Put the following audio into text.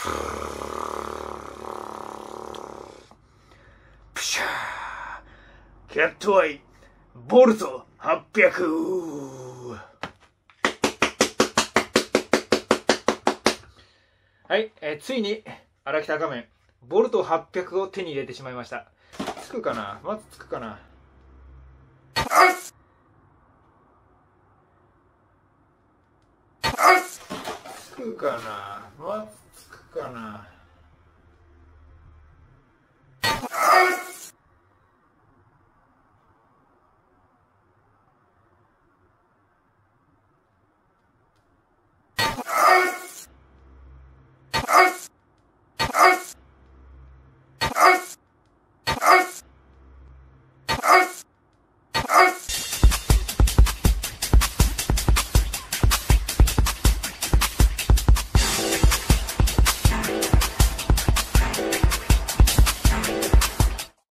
プシャーキャットアイボルト800。はい、ついに荒北仮面ボルト800を手に入れてしまいました。つくかな、まずつくかな。つくかな、まずつくかな。